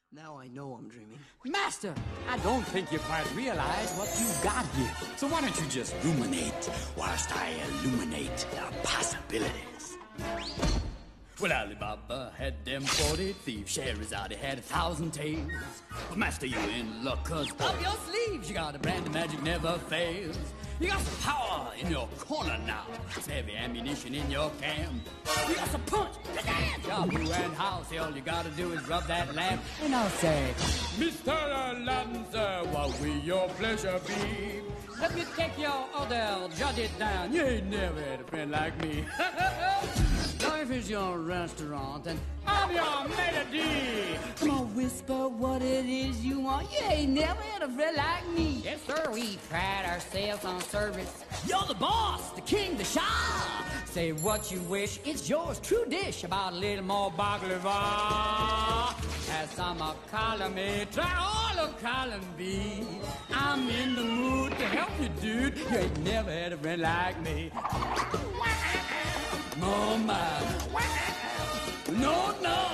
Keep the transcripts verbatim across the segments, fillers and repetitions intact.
Now I know I'm dreaming. Master, I don't think you quite realize what you've got here. So why don't you just ruminate whilst I illuminate the possibilities? Well, Alibaba had them forty thieves, Scheherazade had a thousand tales. But Master, you in luck, cause up your sleeves you got a brand of magic never fails. You got some power in your corner now, some heavy ammunition in your camp. You got some punch, pizzazz, job, who and how. Say all you gotta do is rub that lamp, and I'll say, Mister Aladdin, sir, what will your pleasure be? Let me take your order, jot it down. You ain't never had a friend like me. Life is your restaurant, and I'm your melody. Come on, whisper what it is you want. You ain't never had a friend like me. Yes, sir, we pride ourselves on service. You're the boss, the king, the shah. Say what you wish, it's yours, true dish. About a little more baklava. Have some of column A, try all of column B. I'm in the mood to help you, dude. You ain't never had a friend like me. Oh my. No, no.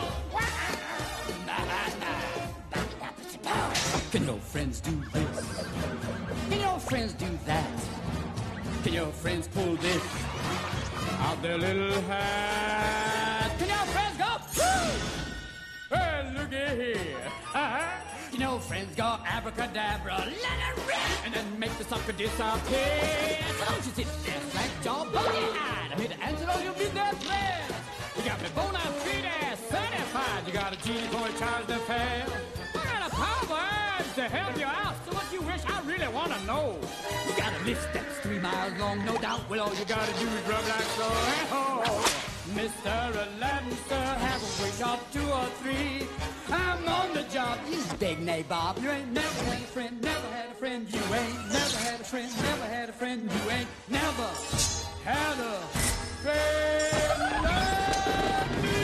Can your friends do this? Can your friends do that? Can your friends pull this out their little hat? Can your friends go, woo! Hey, looky here. Can your friends go abracadabra, let it rip, and then make the sucker disappear? So don't you sit there like your body-eyed. I'm here to answer all your business prayers. You got me bona fide certified. You got a genie for a charge to fail. I got a power urge to help you out. So what you wish, I really want to know. You got a lift that's three miles long, no doubt. Well, all you got to do is rub like so. Oh, Mister Aladdin, sir, have a wish of two or three. I'm on the job, you big nabob. You ain't never had a friend, never had a friend. You ain't never had a friend, never had a friend. You ain't never had a friend like me.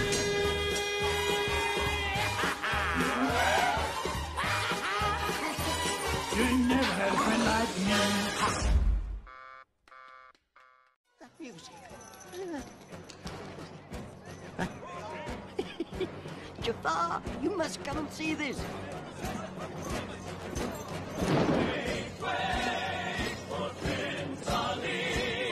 You ain't never had a friend like me. That music. Jafar, you must come and see this. Wait, wait for Prince Ali.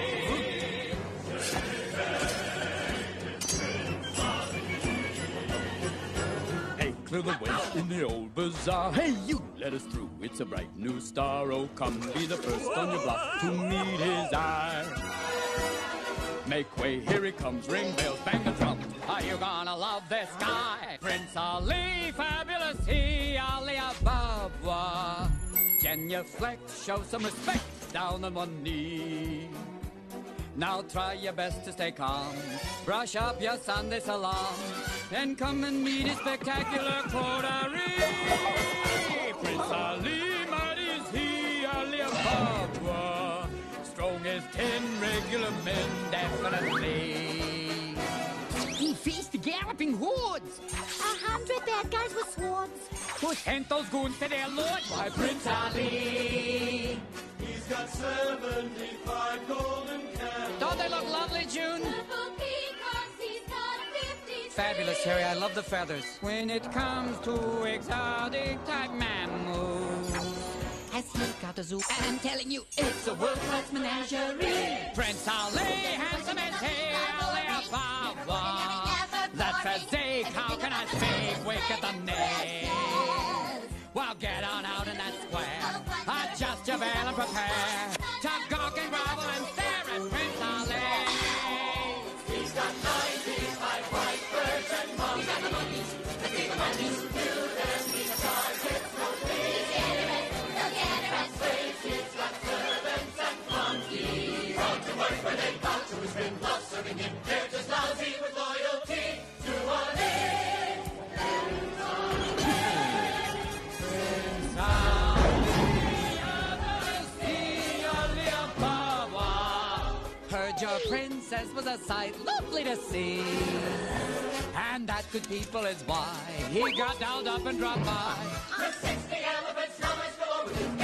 Hey, clear the way in the old bazaar. Hey, you, let us through. It's a bright new star. Oh, come be the first on your block to meet his eye. Make way, here he comes, ring bells, bang the drum. Are you gonna love this guy? Prince Ali, fabulous he, Ali Ababa. Genuflect, show some respect, down on one knee. Now try your best to stay calm, brush up your Sunday salam, and come and meet his spectacular coterie. Prince Ali, mighty is he, Ali Ababa. Strong as ten regular men, definitely. He faced the galloping hordes. A hundred bad guys with swords. Who sent those goons to their lord? Why, Prince Ali. He's got seventy-five golden candles. Don't they look lovely, June? Purple peacocks, he's got fifty. Fabulous, Harry. I love the feathers. When it comes to exotic type mammals, has he got a zoo? I'm telling you, it's a world-class menagerie. Prince Ali, handsome as he, Ali Ababa. That physique, how can I speak? Wake at the knee. Well, get on out in that square. Adjust your veil and prepare to gawk and grovel and stare at Prince Ali. He's got ninety-five white birds and monkeys. He's got the monkeys, the big monkeys. Build and he's targets no please. He'll get it right. Slaves, he's got servants and flunkies. Gone to work where they bow to his rim, love serving him. They're just lousy with loyalty to Ali. Heard your princess was a sight lovely to see, and that good people is why he got down up and dropped by. The sixty elephants, now let's go over to